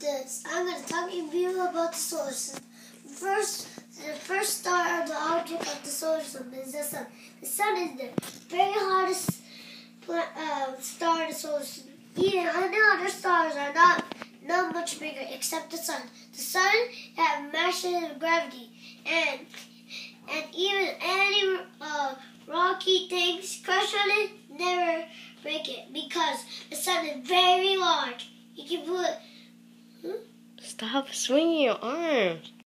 I'm going to talk to you about the solar system. The first star of the object of the solar system is the sun. The sun is the very hottest star in the solar system. Even other stars are not much bigger except the sun. The sun has massive gravity, and even any rocky things crush on it never break it because the sun is very large. You can put. Stop swinging your arms.